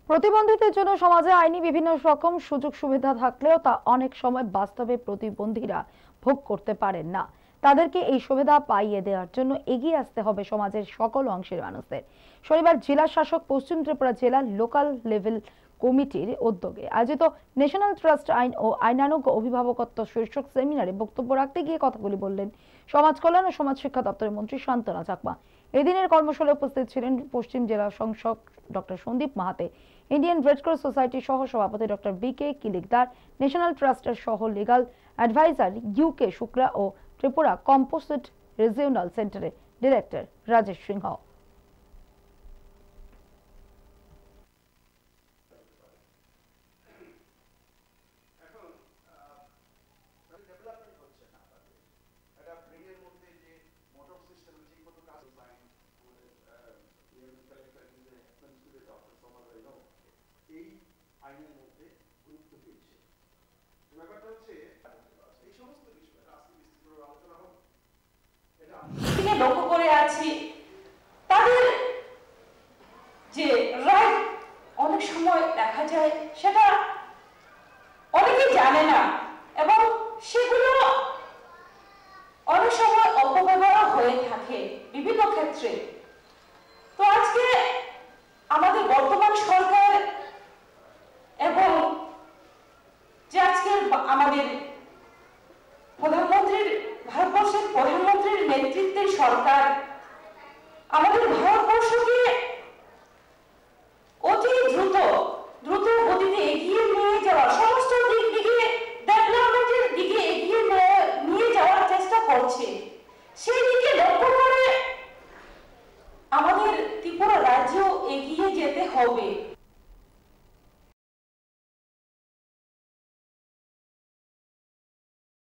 প্রতিবন্ধীদের জন্য সমাজে আইনি বিভিন্ন রকম সুযোগ সুবিধা থাকলেও তা অনেক সময় বাস্তবে প্রতিবন্ধীরা ভোগ করতে পারেন না। তাদেরকে এই সুবিধা পাইয়ে দেওয়ার জন্য এগিয়ে আসতে হবে সমাজের সকল অংশের মানুষদের। শনিবার জেলা শাসক পশ্চিম ত্রিপুরা জেলা লোকাল লেভেল কমিটির উদ্যোগে আয়োজিত ন্যাশনাল ট্রাস্ট আইন ও আইনানুগ অভিভাবকত্ব শীর্ষক সেমিনারে বক্তব্য রাখতে গিয়ে কথাগুলি বললেন সমাজ কল্যাণ ও সমাজ শিক্ষা দপ্তরের মন্ত্রী শান্তনা চাকমা। এদিনের কর্মশালে উপস্থিত ছিলেন পশ্চিম জেলা সংসদ doctor Sandip Mahato, Indian Red Cross সোসাইটির সহ সভাপতি ডক্টর বি.কে কিলিকদার, ন্যাশনাল ট্রাস্টের সহ লিগাল অ্যাডভাইজার ইউ.কে শুক্লা ও ত্রিপুরা কম্পোজিট রিজিওনাল সেন্টারের ডিরেক্টর রাজেশ সিংহ। আইনের মধ্যে গুরুত্ব দিয়েছে। ব্যাপারটা হচ্ছে এই সমস্ত বিষয় আজকে বিস্তৃত আলোচনা হোক, এটা লক্ষ্য করে আছি তাদের যে রাইট অনেক সময় দেখা যায় সেটা অনেকেই জানে না এবং সেগুলো অনেক সময় অপব্যবহার হয়ে থাকে বিভিন্ন ক্ষেত্রে। তো আজকে আমাদের বর্তমান সরকার এবং যে আজকে আমাদের প্রধানমন্ত্রীর ভারতবর্ষের প্রধানমন্ত্রীর নেতৃত্বে সরকার আমাদের ভারতবর্ষকে অতি দ্রুত গতিতে এগিয়ে নিয়ে যাওয়ার সমস্ত দিক থেকে ডেভেলপমেন্টের দিকে এগিয়ে নিয়ে যাওয়ার চেষ্টা করছে। সেই দিকে লক্ষ্য করে আমাদের ত্রিপুরা রাজ্য এগিয়ে যেতে হবে।